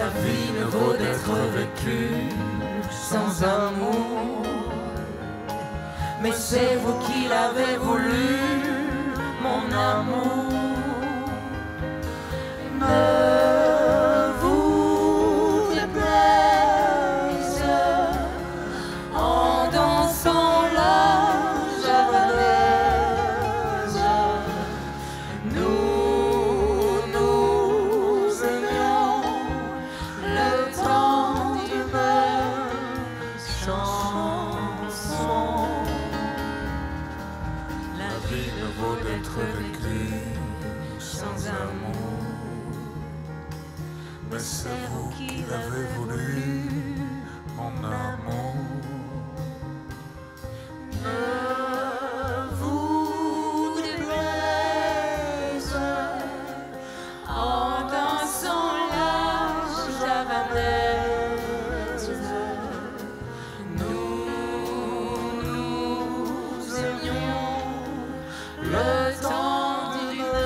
La vie ne vaut d'être vécue sans amour. Mais c'est vous qui l'avez voulu, mon amour. Ne vous déplaise en dansant la javanaise. Nous aimions le temps d'une chanson. La vie ne vaut d'être vécue sans amour. Mais c'est vous qui l'avez voulu, mon amour. Ne vous déplaise en dansant la javanaise. Nous aimions le temps d'une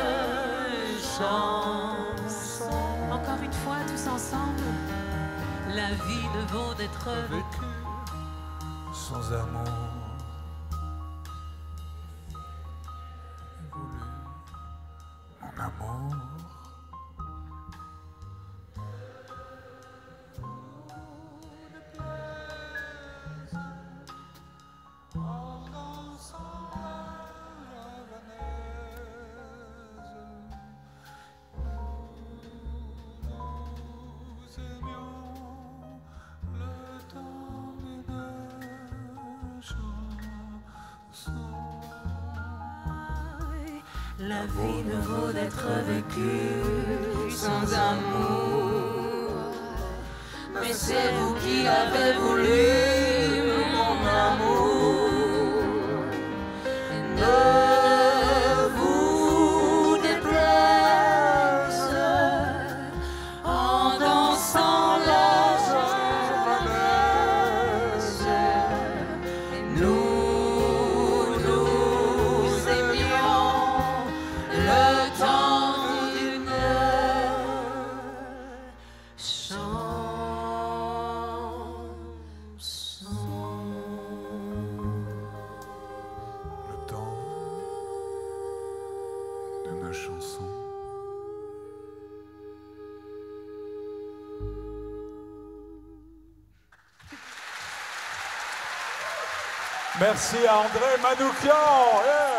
chanson. Encore une fois, tous ensemble. La vie ne vaut d'être Vécu sans amour. Voulu, mon amour. La vie ne vaut d'être vécue sans amour. Mais c'est vous qui avez voulu, mon amour. Ne vous déplaise en dansant la javanaise. Nous aimions le temps d'une chanson. Le temps d'une chanson. Merci à André Manoukian. Yeah.